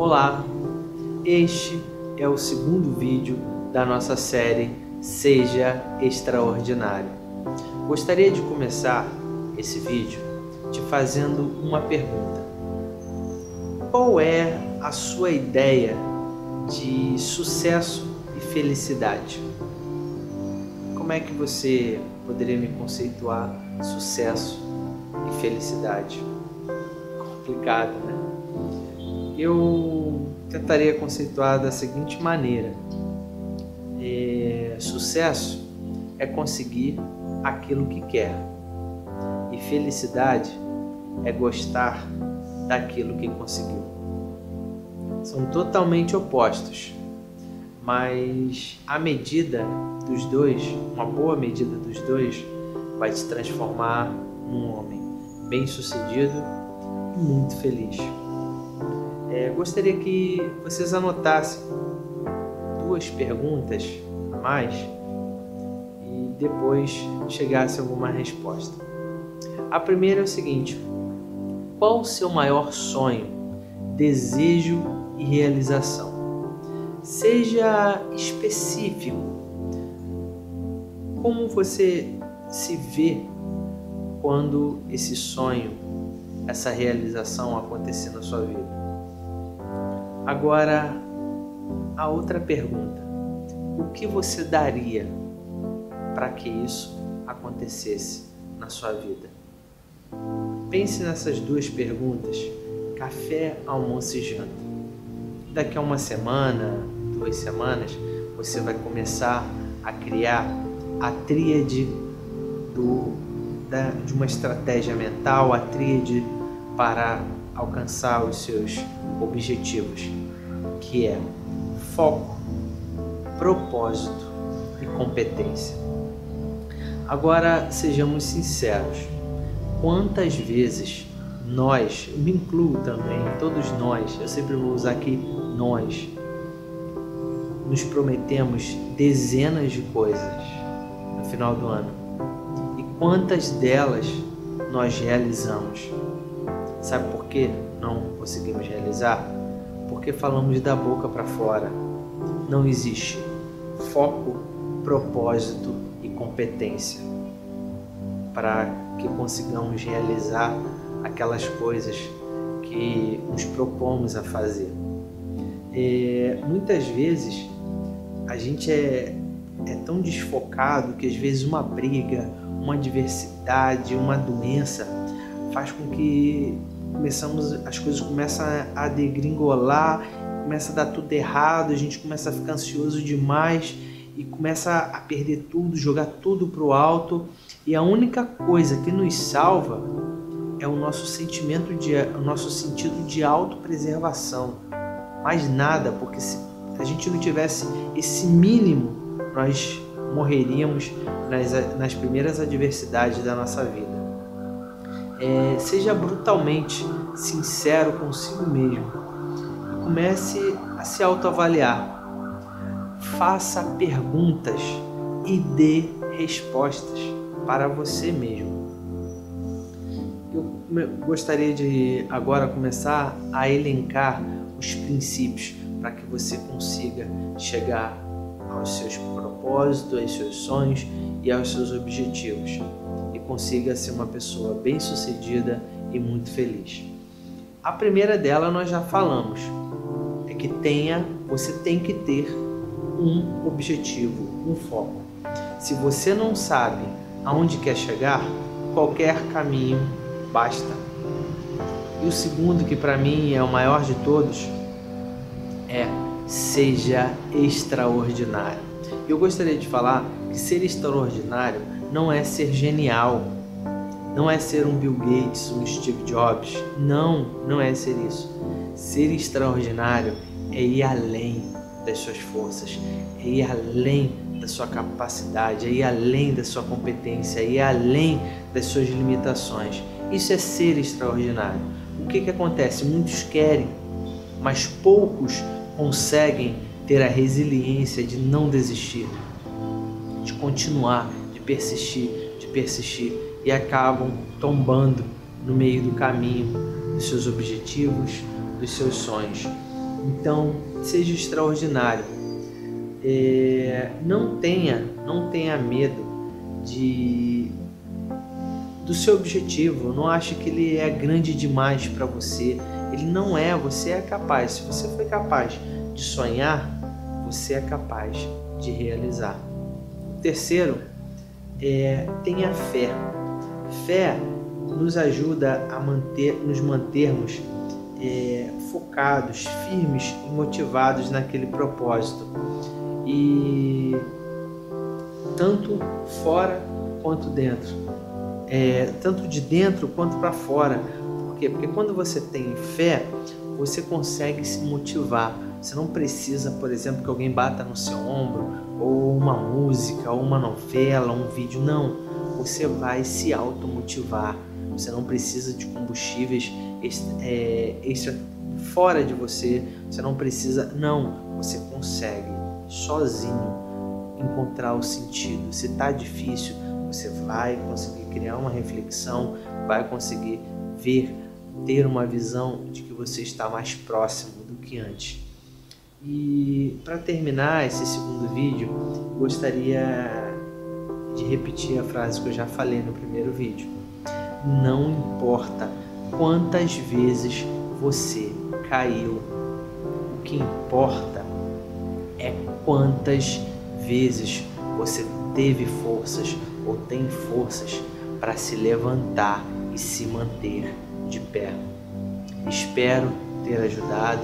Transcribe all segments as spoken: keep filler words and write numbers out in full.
Olá, este é o segundo vídeo da nossa série Seja Extraordinário. Gostaria de começar esse vídeo te fazendo uma pergunta. Qual é a sua ideia de sucesso e felicidade? Como é que você poderia me conceituar sucesso e felicidade? Complicado, né? Eu tentaria conceituar da seguinte maneira: é, sucesso é conseguir aquilo que quer, e felicidade é gostar daquilo que conseguiu. São totalmente opostos, mas a medida dos dois, uma boa medida dos dois, vai te transformar num homem bem-sucedido e muito feliz. É, gostaria que vocês anotassem duas perguntas a mais e depois chegasse a alguma resposta. A primeira é o seguinte: qual o seu maior sonho, desejo e realização? Seja específico. Como você se vê quando esse sonho, essa realização acontecer na sua vida? Agora, a outra pergunta: o que você daria para que isso acontecesse na sua vida? Pense nessas duas perguntas, café, almoço e janta. Daqui a uma semana, duas semanas, você vai começar a criar a tríade do, da, de uma estratégia mental, a tríade para alcançar os seus objetivos, que é foco, propósito e competência. Agora, sejamos sinceros. Quantas vezes nós, me incluo também, todos nós, eu sempre vou usar aqui nós, nos prometemos dezenas de coisas no final do ano. E quantas delas nós realizamos? Sabe por que não conseguimos realizar? Porque falamos da boca para fora. Não existe foco, propósito e competência para que consigamos realizar aquelas coisas que nos propomos a fazer. É, muitas vezes a gente é, é tão desfocado que às vezes uma briga, uma adversidade, uma doença faz com que começamos, as coisas começam a degringolar, começa a dar tudo errado, a gente começa a ficar ansioso demais e começa a perder tudo, jogar tudo para o alto, e a única coisa que nos salva é o nosso sentimento de, o nosso sentido de autopreservação. Mais nada, porque se a gente não tivesse esse mínimo, nós morreríamos nas, nas primeiras adversidades da nossa vida. É, seja brutalmente sincero consigo mesmo e comece a se autoavaliar. Faça perguntas e dê respostas para você mesmo. Eu gostaria de agora começar a elencar os princípios para que você consiga chegar aos seus propósitos, aos seus sonhos e aos seus objetivos, e consiga ser uma pessoa bem-sucedida e muito feliz. A primeira dela nós já falamos, é que tenha, você tem que ter um objetivo, um foco. Se você não sabe aonde quer chegar, qualquer caminho basta. E o segundo, que para mim é o maior de todos, é seja extraordinário. Eu gostaria de falar que ser extraordinário não é ser genial, não é ser um Bill Gates, um Steve Jobs, não, não é ser isso. Ser extraordinário é ir além das suas forças, é ir além da sua capacidade, é ir além da sua competência, é ir além das suas limitações. Isso é ser extraordinário. O que que acontece? Muitos querem, mas poucos conseguem ter a resiliência de não desistir, de continuar, de persistir, de persistir, e acabam tombando no meio do caminho dos seus objetivos, dos seus sonhos. Então, seja extraordinário. É, não tenha, não tenha medo de, do seu objetivo. Não ache que ele é grande demais para você. Ele não é, você é capaz. Se você foi capaz de sonhar, você é capaz de realizar. O terceiro é tenha fé. Fé nos ajuda a manter, nos mantermos é, focados, firmes e motivados naquele propósito. E tanto fora quanto dentro, é, tanto de dentro quanto para fora. Por quê? Porque quando você tem fé, você consegue se motivar. Você não precisa, por exemplo, que alguém bata no seu ombro, ou uma música, ou uma novela, um vídeo. Não, você vai se automotivar. Você não precisa de combustíveis extra, é, extra fora de você. Você não precisa, não, você consegue sozinho encontrar o sentido. Se está difícil, você vai conseguir criar uma reflexão, vai conseguir ver, ter uma visão de que você está mais próximo do que antes. E para terminar esse segundo vídeo, gostaria de repetir a frase que eu já falei no primeiro vídeo. Não importa quantas vezes você caiu, o que importa é quantas vezes você teve forças ou tem forças para se levantar e se manter de pé. Espero ter ajudado.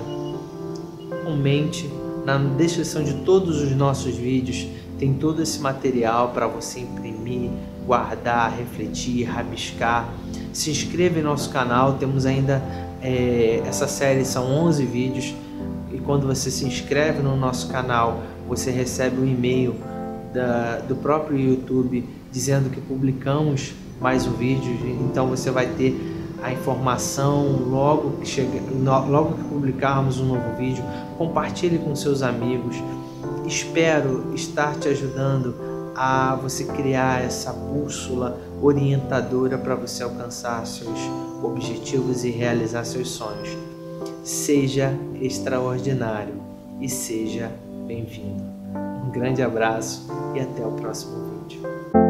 Comente, na descrição de todos os nossos vídeos tem todo esse material para você imprimir, guardar, refletir, rabiscar. Se inscreva em nosso canal, temos ainda é, essa série, são onze vídeos. E quando você se inscreve no nosso canal, você recebe um e-mail da, do próprio YouTube dizendo que publicamos mais um vídeo. Então você vai ter a informação logo que, chega, logo que publicarmos um novo vídeo. Compartilhe com seus amigos. Espero estar te ajudando a você criar essa bússola orientadora para você alcançar seus objetivos e realizar seus sonhos. Seja extraordinário e seja bem-vindo. Um grande abraço e até o próximo vídeo.